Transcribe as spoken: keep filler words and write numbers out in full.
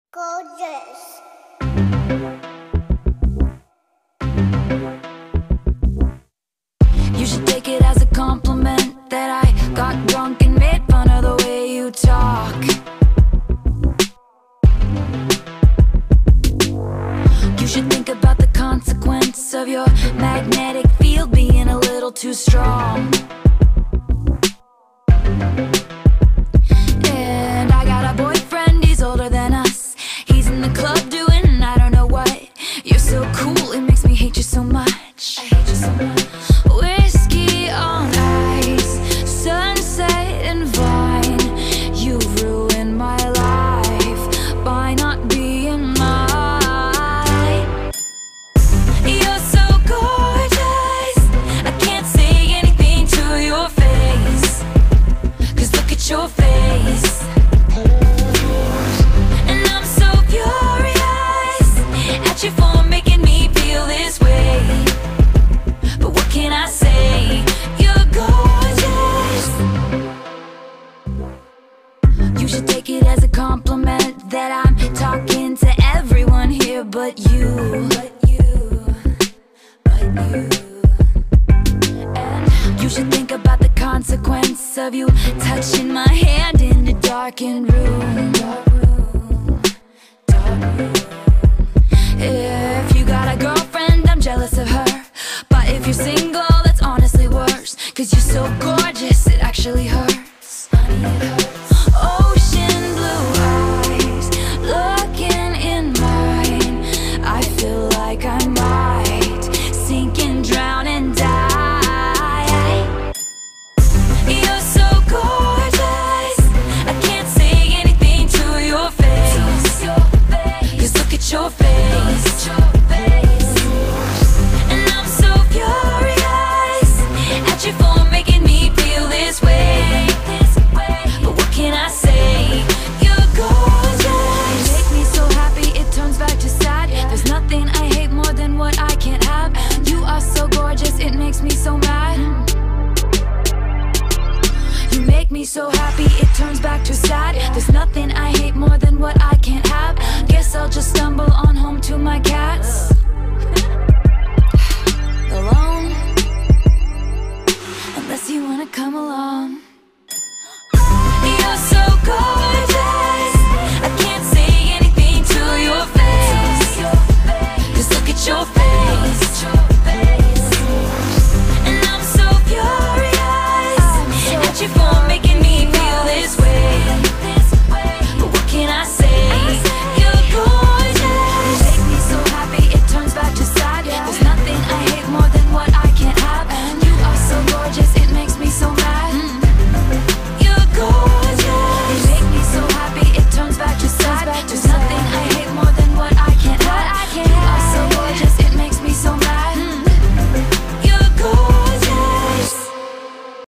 Gorgeous. You should take it as a compliment that I got drunk and made fun of the way you talk. You should think about the consequence of your magnetic field being a little too strong. And I got a boyfriend, he's older than us. He's in the club doing I don't know what. You're so cool, it makes me hate you so much. I hate you so much. Whiskey on ice, sunset and vine. You ruined my life by not being mine. You're so gorgeous, I can't say anything to your face, 'cause look at your face. And I'm so furious at you for making me feel this way. But what can I say? You're gorgeous. You should take it as a compliment that I'm talking to everyone here but you.